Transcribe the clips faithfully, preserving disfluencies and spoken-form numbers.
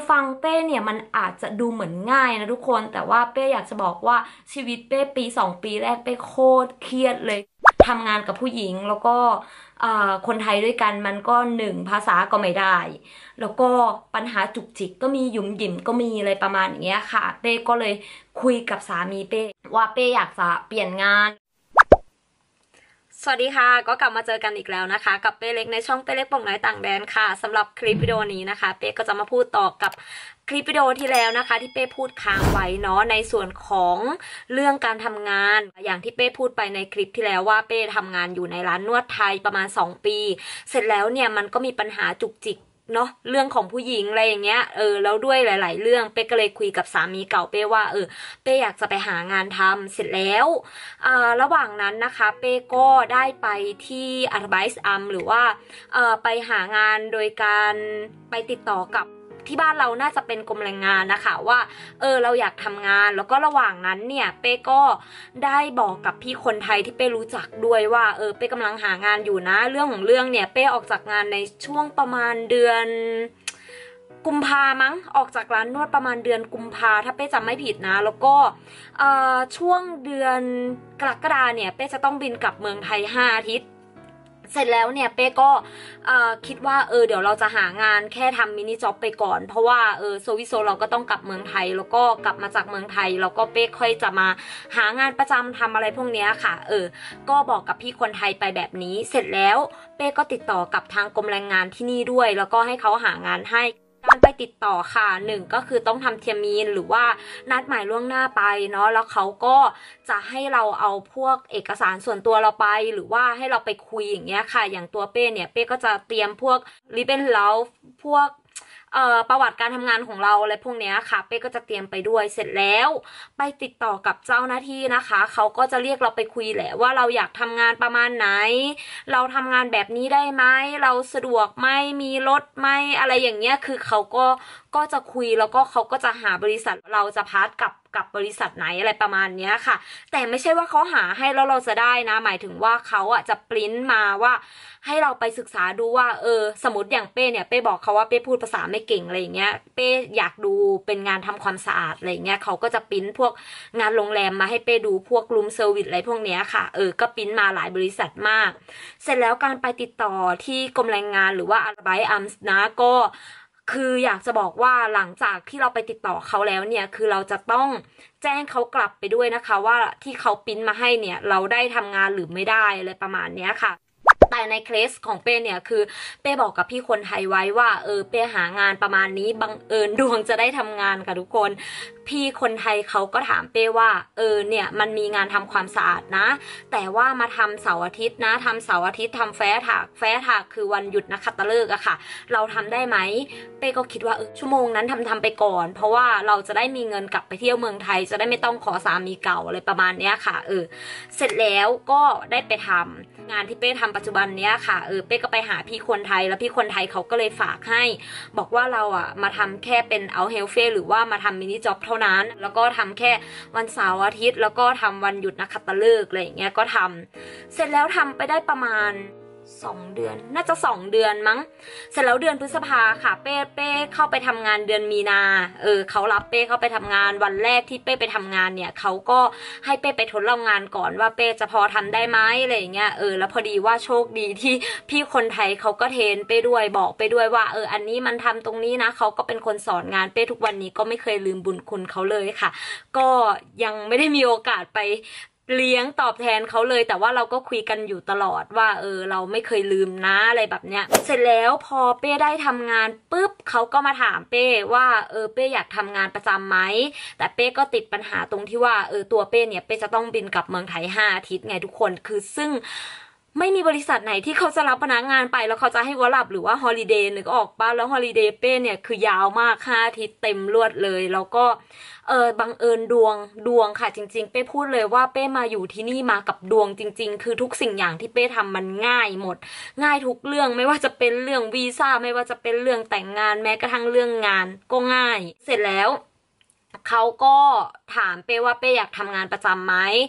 ฟังเป้เนี่ยมันอาจจะดูเหมือนง่ายนะทุกคนแต่ว่าเป้อยากจะบอกว่าชีวิตเป้ปีสองปีแรกเป้โคตรเครียดเลยทำงานกับผู้หญิงแล้วก็คนไทยด้วยกันมันก็หนึ่งภาษาก็ไม่ได้แล้วก็ปัญหาจุกจิกก็มีหยุมหยิมก็มีอะไรประมาณอย่างเงี้ยค่ะเป้ก็เลยคุยกับสามีเป้ว่าเป้อยากจะเปลี่ยนงานสวัสดีค่ะก็กลับมาเจอกันอีกแล้วนะคะกับเป้เล็กในช่องเป้เล็กป่องน้อยต่างแดนค่ะสำหรับคลิปวิดีโอนี้นะคะเป้ก็จะมาพูดต่อกับคลิปวิดีโอที่แล้วนะคะที่เป้พูดค้างไว้เนาะในส่วนของเรื่องการทำงานอย่างที่เป้พูดไปในคลิปที่แล้วว่าเป้ทำงานอยู่ในร้านนวดไทยประมาณสองปีเสร็จแล้วเนี่ยมันก็มีปัญหาจุกจิกเนาะเรื่องของผู้หญิงอะไรอย่างเงี้ยเออแล้วด้วยหลายๆเรื่องเป้ก็เลยคุยกับสามีเก่าเป้ว่าเออเป้อยากจะไปหางานทำเสร็จแล้วอ่าระหว่างนั้นนะคะเป้ก็ได้ไปที่ Advice Arm หรือว่าเออไปหางานโดยการไปติดต่อกับที่บ้านเราน่าจะเป็นกรมแรงงานนะคะว่าเออเราอยากทำงานแล้วก็ระหว่างนั้นเนี่ยเป้ก็ได้บอกกับพี่คนไทยที่เป้รู้จักด้วยว่าเออเป้กำลังหางานอยู่นะเรื่องของเรื่องเนี่ยเป้ออกจากงานในช่วงประมาณเดือนกุมภามั้งออกจากร้านนวดประมาณเดือนกุมภาถ้าเป้จำไม่ผิดนะแล้วก็ช่วงเดือนกรกฎาเนี่ยเป้จะต้องบินกลับเมืองไทยห้าอาทิตย์เสร็จแล้วเนี่ยเป้ก็คิดว่าเออเดี๋ยวเราจะหางานแค่ทำมินิจ็อบไปก่อนเพราะว่าเออโซวิโซเราก็ต้องกลับเมืองไทยแล้วก็กลับมาจากเมืองไทยแล้วก็เป้ค่อยจะมาหางานประจำทำอะไรพวกนี้ค่ะเออก็บอกกับพี่คนไทยไปแบบนี้เสร็จแล้วเป้ก็ติดต่อกับทางกรมแรงงานที่นี่ด้วยแล้วก็ให้เขาหางานให้การไปติดต่อค่ะหนึ่งก็คือต้องทำเทียมีนหรือว่านัดหมายล่วงหน้าไปเนาะแล้วเขาก็จะให้เราเอาพวกเอกสารส่วนตัวเราไปหรือว่าให้เราไปคุยอย่างเงี้ยค่ะอย่างตัวเป้เนี่ยเป้ก็จะเตรียมพวกริบบิ้นเล้าพวกเอ่อประวัติการทำงานของเราอะไรพวกนี้ค่ะเป้ก็จะเตรียมไปด้วยเสร็จแล้วไปติดต่อกับเจ้าหน้าที่นะคะเขาก็จะเรียกเราไปคุยแหละว่าเราอยากทำงานประมาณไหนเราทำงานแบบนี้ได้ไหมเราสะดวกไหมมีรถไหมอะไรอย่างเงี้ยคือเขาก็ก็จะคุยแล้วก็เขาก็จะหาบริษัทเราจะพาร์ทกับกับบริษัทไหนอะไรประมาณนี้ค่ะแต่ไม่ใช่ว่าเขาหาให้แล้วเราจะได้นะหมายถึงว่าเขาอ่ะจะปริ้นมาว่าให้เราไปศึกษาดูว่าเออสมมติอย่างเป้เนี่ยเป้บอกเขาว่าเป้พูดภาษาไม่เก่งอะไรอย่างเงี้ยเป้อยากดูเป็นงานทำความสะอาดอะไรเงี้ยเขาก็จะปริ้นพวกงานโรงแรมมาให้เป้ดูพวกรูมเซอร์วิสอะไรพวกเนี้ยค่ะเออก็ปริ้นมาหลายบริษัทมากเสร็จแล้วการไปติดต่อที่กรมแรงงานหรือว่าอาร์ไบอัมส์นะก็คืออยากจะบอกว่าหลังจากที่เราไปติดต่อเขาแล้วเนี่ยคือเราจะต้องแจ้งเขากลับไปด้วยนะคะว่าที่เขาปริ้นมาให้เนี่ยเราได้ทำงานหรือไม่ได้อะไรประมาณนี้ค่ะแต่ในเคสของเป้เนี่ยคือเป้บอกกับพี่คนไทยไว้ว่าเออเป้หางานประมาณนี้บังเอิญดวงจะได้ทำงานค่ะทุกคนพี่คนไทยเขาก็ถามเป้ว่าเออเนี่ยมันมีงานทำความสะอาดนะแต่ว่ามาทำเสาร์อาทิตย์นะทำเสาร์อาทิตย์ทำแฟร์ถักแฟร์ถักคือวันหยุดนักขัตฤกษ์อะค่ะเราทำได้ไหมเป้ก็คิดว่าเออชั่วโมงนั้นทำทำไปก่อนเพราะว่าเราจะได้มีเงินกลับไปเที่ยวเมืองไทยจะได้ไม่ต้องขอสามีเก่าอะไรประมาณเนี้ยค่ะเออเสร็จแล้วก็ได้ไปทำงานที่เป้ทำปัจจุบันเนี้ยค่ะเออเป้ก็ไปหาพี่คนไทยแล้วพี่คนไทยเขาก็เลยฝากให้บอกว่าเราอะมาทำแค่เป็นเอาเฮลเฟหรือว่ามาทำมินิจ็อบเท่านั้นแล้วก็ทำแค่วันเสาร์อาทิตย์แล้วก็ทำวันหยุดนักขัตฤกษ์อะไรอย่างเงี้ยก็ทำเสร็จแล้วทำไปได้ประมาณสองเดือนน่าจะสองเดือนมั้งเสร็จแล้วเดือนพฤษภาค่ะเป้เป้เข้าไปทำงานเดือนมีนาเออเขารับเป้เข้าไปทำงานวันแรกที่เป้ไปทำงานเนี่ยเขาก็ให้เป้ไปทดลองงานก่อนว่าเป้จะพอทำได้ไหมอะไรอย่างเงี้ยเออแล้วพอดีว่าโชคดีที่พี่คนไทยเขาก็เทรนไปด้วยบอกไปด้วยว่าเอออันนี้มันทำตรงนี้นะเขาก็เป็นคนสอนงานเป้ทุกวันนี้ก็ไม่เคยลืมบุญคุณเขาเลยค่ะก็ยังไม่ได้มีโอกาสไปเลี้ยงตอบแทนเขาเลยแต่ว่าเราก็คุยกันอยู่ตลอดว่าเออเราไม่เคยลืมนะอะไรแบบเนี้ยเสร็จแล้วพอเป้ได้ทำงานปุ๊บเขาก็มาถามเป้ว่าเออเป้อยากทำงานประจำไหมแต่เป้ก็ติดปัญหาตรงที่ว่าเออตัวเป้เนี่ยเป้จะต้องบินกลับเมืองไทยห้าอาทิตย์ไงทุกคนคือซึ่งไม่มีบริษัทไหนที่เขาจะรับพนักงานไปแล้วเขาจะให้วอลับหรือว่าฮอลิเดย์นึกออกป่ะแล้วฮอลิเดย์เป้เนี่ยคือยาวมากห้าอาทิตย์เต็มรวดเลยแล้วก็เออบังเอิญดวงดวงค่ะจริงๆเป้พูดเลยว่าเป้มาอยู่ที่นี่มากับดวงจริงๆคือทุกสิ่งอย่างที่เป้ทำมันง่ายหมดง่ายทุกเรื่องไม่ว่าจะเป็นเรื่องวีซ่าไม่ว่าจะเป็นเรื่องแต่งงานแม้กระทั่งเรื่องงานก็ง่ายเสร็จแล้วเขาก็ถามเป้ว่าเป้อยากทำงานประจำไหม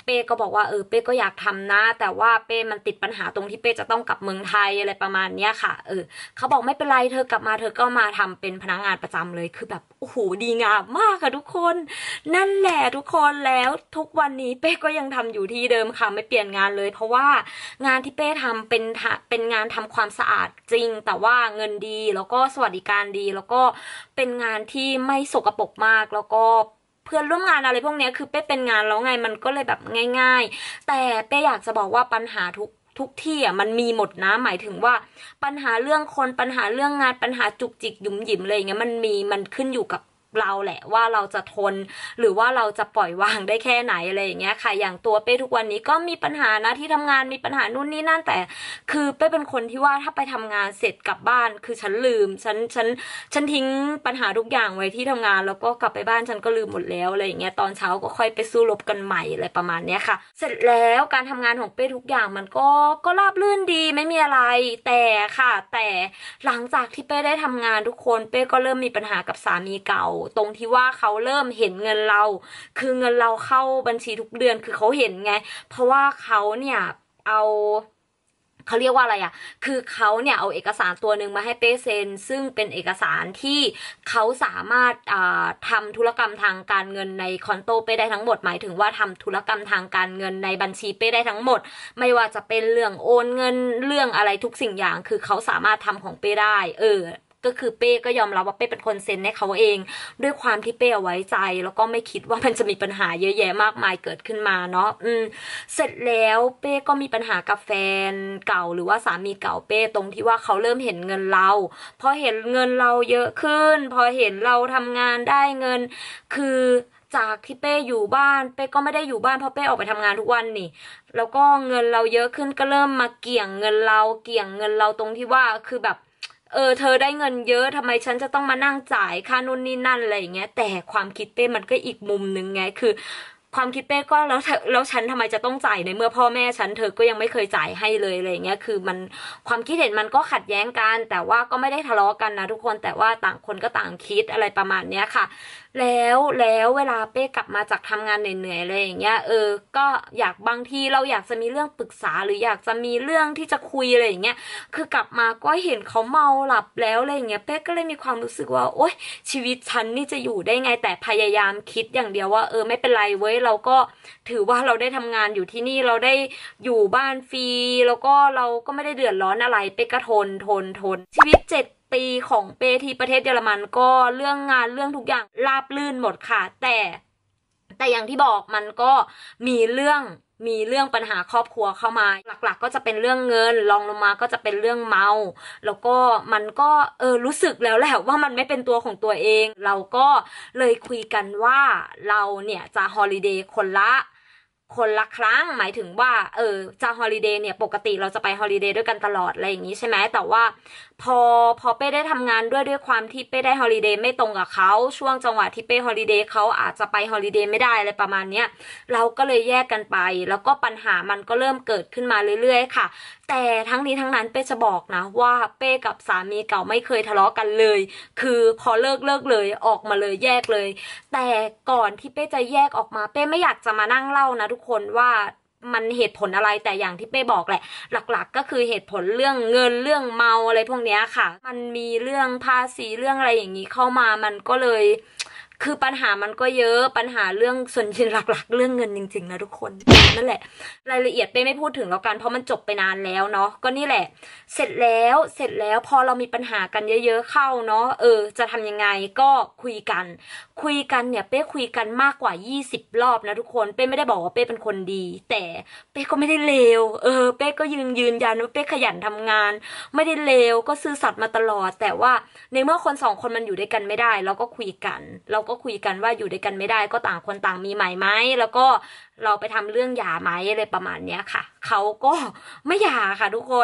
เป้ก็บอกว่าเออเป้ก็อยากทำนะแต่ว่าเป้มันติดปัญหาตรงที่เป้จะต้องกลับเมืองไทยอะไรประมาณเนี้ยค่ะเออเขาบอกไม่เป็นไรเธอกลับมาเธอก็มาทำเป็นพนักงานประจำเลยคือแบบโอ้โหดีงามมากค่ะทุกคนนั่นแหละทุกคนแล้วทุกวันนี้เป้ก็ยังทำอยู่ที่เดิมค่ะไม่เปลี่ยนงานเลยเพราะว่างานที่เป้ทำเป็นเป็นงานทำความสะอาดจริงแต่ว่าเงินดีแล้วก็สวัสดิการดีแล้วก็เป็นงานที่ไม่สกปรกมากแล้วก็เพื่อนร่วมงานอะไรพวกนี้คือเป้เป็นงานแล้วไงมันก็เลยแบบง่ายๆแต่เป้อยากจะบอกว่าปัญหาทุกทุกที่อ่ะมันมีหมดนะหมายถึงว่าปัญหาเรื่องคนปัญหาเรื่องงานปัญหาจุกจิกหยุมหยิมอะไรอย่างเงี้ยมันมีมันขึ้นอยู่กับเราแหละว่าเราจะทนหรือว่าเราจะปล่อยวางได้แค่ไหนอะไรอย่างเงี้ยค่ะอย่างตัวเป้ทุกวันนี้ก็มีปัญหานะที่ทำงานมีปัญหานู่นนี่นั่นแต่คือเป้เป็นคนที่ว่าถ้าไปทำงานเสร็จกลับบ้านคือฉันลืมฉันฉันฉันทิ้งปัญหาทุกอย่างไว้ที่ทำงานแล้วก็กลับไปบ้านฉันก็ลืมหมดแล้วอะไรอย่างเงี้ยตอนเช้าก็ค่อยไปสู้รบกันใหม่อะไรประมาณเนี้ยค่ะเสร็จแล้วการทำงานของเป้ทุกอย่างมันก็ก็ราบรื่นดีไม่มีอะไรแต่ค่ะแต่หลังจากที่เป้ได้ทำงานทุกคนเป้ก็เริ่มมีปัญหากับสามีเก่าตรงที่ว่าเขาเริ่มเห็นเงินเราคือเงินเราเข้าบัญชีทุกเดือนคือเขาเห็นไงเพราะว่าเขาเนี่ยเอาเขาเรียกว่าอะไรอ่ะคือเขาเนี่ยเอาเอกสารตัวหนึ่งมาให้เป้เซ็นซึ่งเป็นเอกสารที่เขาสามารถอ่าทำธุรกรรมทางการเงินในคอนโตเป้ได้ทั้งหมดหมายถึงว่าทำธุรกรรมทางการเงินในบัญชีเป้ได้ทั้งหมดไม่ว่าจะเป็นเรื่องโอนเงินเรื่องอะไรทุกสิ่งอย่างคือเขาสามารถทำของเป้ได้เออก็คือเป้ก็ยอมรับว่าเป้เป็นคนเซ็นให้เขาเองด้วยความที่เป้เอาไว้ใจแล้วก็ไม่คิดว่ามันจะมีปัญหาเยอะแยะมากมายเกิดขึ้นมาเนาะอืมเสร็จแล้วเป้ก็มีปัญหากับแฟนเก่าหรือว่าสามีเก่าเป้ตรงที่ว่าเขาเริ่มเห็นเงินเราพอเห็นเงินเราเยอะขึ้นพอเห็นเราทำงานได้เงินคือจากที่เป้อยู่บ้านเป้ก็ไม่ได้อยู่บ้านเพราะเป้ออกไปทำงานทุกวันนี่แล้วก็เงินเราเยอะขึ้นก็เริ่มมาเกี่ยงเงินเราเกี่ยงเงินเราตรงที่ว่าคือแบบเออเธอได้เงินเยอะทำไมฉันจะต้องมานั่งจ่ายค่านู่นนี่นั่นอะไรอย่างเงี้ยแต่ความคิดเป้มันก็อีกมุมหนึ่งไงคือความคิดเป้ก็แล้วแล้วฉันทำไมจะต้องจ่ายในเมื่อพ่อแม่ฉันเธอก็ยังไม่เคยจ่ายให้เลยอะไรอย่างเงี้ยคือมันความคิดเห็นมันก็ขัดแย้งกันแต่ว่าก็ไม่ได้ทะเลาะกันนะทุกคนแต่ว่าต่างคนก็ต่างคิดอะไรประมาณเนี้ยค่ะแล้วแล้วเวลาเป้กลับมาจากทำงานเหนื่อยๆอะไรอย่างเงี้ยเออก็อยากบางทีเราอยากจะมีเรื่องปรึกษาหรืออยากจะมีเรื่องที่จะคุยอะไรอย่างเงี้ยคือกลับมาก็เห็นเขาเมาหลับแล้วอะไรอย่างเงี้ยเป้ก็เลยมีความรู้สึกว่าโอ๊ยชีวิตฉันนี่จะอยู่ได้ไงแต่พยายามคิดอย่างเดียวว่าเออไม่เป็นไรเว้ยเราก็ถือว่าเราได้ทำงานอยู่ที่นี่เราได้อยู่บ้านฟรีแล้วก็เราก็ไม่ได้เดือดร้อนอะไรเป้ก็ทนทนทนชีวิตเจ็ดปีของเป้ที่ประเทศเยอรมันก็เรื่องงานเรื่องทุกอย่างราบรื่นหมดค่ะแต่แต่อย่างที่บอกมันก็มีเรื่องมีเรื่องปัญหาครอบครัวเข้ามาหลักๆก็จะเป็นเรื่องเงินรองลงมาก็จะเป็นเรื่องเมาแล้วก็มันก็เออรู้สึกแล้วแหละว่ามันไม่เป็นตัวของตัวเองเราก็เลยคุยกันว่าเราเนี่ยจะฮอลิเดย์คนละคนละครั้งหมายถึงว่าเออจะฮอลิเดย์เนี่ยปกติเราจะไปฮอลิเดย์ด้วยกันตลอดอะไรอย่างนี้ใช่ไหมแต่ว่าพอพอเป้ได้ทำงานด้วยด้วยความที่เป้ได้ฮอลิเดย์ไม่ตรงกับเขาช่วงจังหวะที่เป้ฮอลิเดย์เขาอาจจะไปฮอลิเดย์ไม่ได้อะไรประมาณเนี้ยเราก็เลยแยกกันไปแล้วก็ปัญหามันก็เริ่มเกิดขึ้นมาเรื่อยๆค่ะแต่ทั้งนี้ทั้งนั้นเป้จะบอกนะว่าเป้กับสามีเก่าไม่เคยทะเลาะกันเลยคือพอเลิกเลิกเลยออกมาเลยแยกเลยแต่ก่อนที่เป้จะแยกออกมาเป้ไม่อยากจะมานั่งเล่านะทุกคนว่ามันเหตุผลอะไรแต่อย่างที่เป้บอกแหละหลักๆก็คือเหตุผลเรื่องเงินเรื่องเมาอะไรพวกนี้ค่ะมันมีเรื่องภาษีเรื่องอะไรอย่างนี้เข้ามามันก็เลยคือปัญหามันก็เยอะปัญหาเรื่องส่วนใหญ่หลักๆเรื่องเงินจริงๆนะทุกคนนั่นแหละรายละเอียดเป้ไม่พูดถึงแล้วกันเพราะมันจบไปนานแล้วเนาะก็นี่แหละเสร็จแล้วเสร็จแล้วพอเรามีปัญหากันเยอะๆเข้าเนาะเออจะทำยังไงก็คุยกันคุยกันเนี่ยเป้คุยกันมากกว่ายี่สิบรอบนะทุกคนเป้ไม่ได้บอกว่าเป้เป็นคนดีแต่เป้ก็ไม่ได้เลวเออเป้ก็ยืนยืนยันว่าเป้ขยันทำงานไม่ได้เลวก็ซื่อสัตย์มาตลอดแต่ว่าในเมื่อคนสองคนมันอยู่ด้วยกันไม่ได้เราก็คุยกันเราก็คุยกันว่าอยู่ด้วยกันไม่ได้ก็ต่างคนต่างมีใหม่ไหมแล้วก็เราไปทำเรื่องหย่าไหมอะไรประมาณเนี้ยค่ะเขาก็ไม่หย่าค่ะทุกคน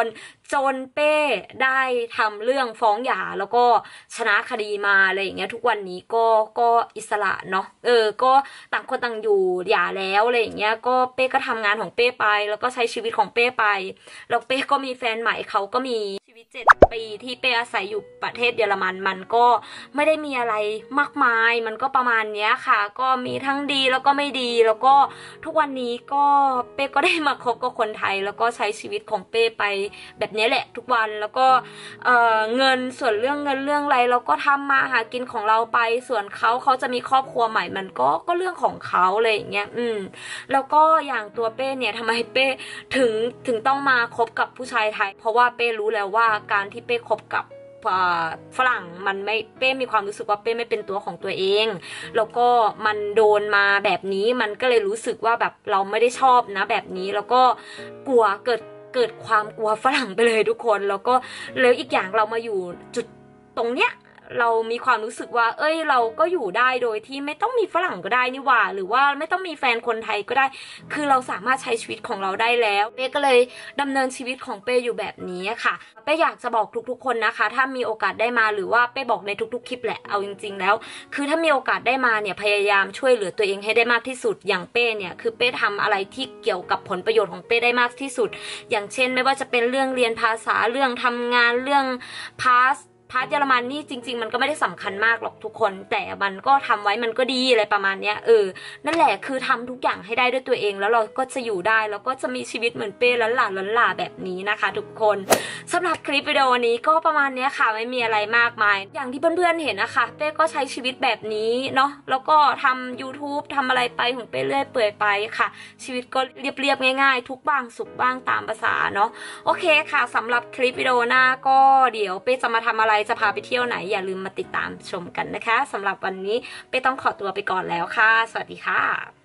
จนเป้ได้ทำเรื่องฟ้องหย่าแล้วก็ชนะคดีมาอะไรอย่างเงี้ยทุกวันนี้ก็ก็อิสระเนาะเออก็ต่างคนต่างอยู่หย่าแล้วอะไรอย่างเงี้ยก็เป้ก็ทำงานของเป้ไปแล้วก็ใช้ชีวิตของเป้ไปแล้วเป้ก็มีแฟนใหม่เขาก็มีชีวิตเจ็ดปีที่เป้อาศัยอยู่ประเทศเยอรมันมันก็ไม่ได้มีอะไรมากมายมันก็ประมาณเนี้ยค่ะก็มีทั้งดีแล้วก็ไม่ดีแล้วก็ทุกวันนี้ก็เป้ก็ได้มาคบกับคนไทยแล้วก็ใช้ชีวิตของเป้ไปแบบนี้แหละทุกวันแล้วก็เอ่อเงินส่วนเรื่องเงินเรื่องอะไรเราก็ทำมาหากินของเราไปส่วนเขาเขาจะมีครอบครัวใหม่มันก็ก็เรื่องของเขาเลยอย่างเงี้ยอืมแล้วก็อย่างตัวเป้เนี่ยทำไมเป้ถึงถึงต้องมาคบกับผู้ชายไทยเพราะว่าเป้รู้แล้วว่าการที่เป้คบกับฝรั่งมันไม่เป้มีความรู้สึกว่าเป้ไม่เป็นตัวของตัวเองแล้วก็มันโดนมาแบบนี้มันก็เลยรู้สึกว่าแบบเราไม่ได้ชอบนะแบบนี้แล้วก็กลัวเกิดเกิดความกลัวฝรั่งไปเลยทุกคนแล้วก็แล้วอีกอย่างเรามาอยู่จุดตรงเนี้ยเรามีความรู้สึกว่าเอ้ยเราก็อยู่ได้โดยที่ไม่ต้องมีฝรั่งก็ได้นี่หว่าหรือว่าไม่ต้องมีแฟนคนไทยก็ได้คือเราสามารถใช้ชีวิตของเราได้แล้วเป้ก็เลยดำเนินชีวิตของเป้อยู่แบบนี้ค่ะเป้อยากจะบอกทุกๆคนนะคะถ้ามีโอกาสได้มาหรือว่าเป้บอกในทุกๆคลิปแหละเอาจริงๆแล้วคือถ้ามีโอกาสได้มาเนี่ยพยายามช่วยเหลือตัวเองให้ได้มากที่สุดอย่างเป้เนี่ยคือเป้ทำอะไรที่เกี่ยวกับผลประโยชน์ของเป้ได้มากที่สุดอย่างเช่นไม่ว่าจะเป็นเรื่องเรียนภาษาเรื่องทำงานเรื่องพาสพาร์ทเยอรมันนี่จริงๆมันก็ไม่ได้สำคัญมากหรอกทุกคนแต่มันก็ทำไว้มันก็ดีอะไรประมาณเนี้ยเออนั่นแหละคือทำทุกอย่างให้ได้ด้วยตัวเองแล้วเราก็จะอยู่ได้แล้วก็จะมีชีวิตเหมือนเป้ล้านหลาล้านหลาแบบนี้นะคะทุกคนสำหรับคลิปวิดีโอนี้ก็ประมาณนี้ค่ะไม่มีอะไรมากมายอย่างที่เพื่อนๆเห็นนะคะเป้ก็ใช้ชีวิตแบบนี้เนาะแล้วก็ทำ ยูทูบ ทำอะไรไปของเป้เรื่อยเปื่อยไปค่ะชีวิตก็เรียบๆง่ายๆทุกบ้างสุขบ้างตามภาษาเนาะโอเคค่ะสำหรับคลิปวิดีโอหน้าก็เดี๋ยวเป้จะมาทำอะไรจะพาไปเที่ยวไหนอย่าลืมมาติดตามชมกันนะคะสำหรับวันนี้เป้ต้องขอตัวไปก่อนแล้วค่ะสวัสดีค่ะ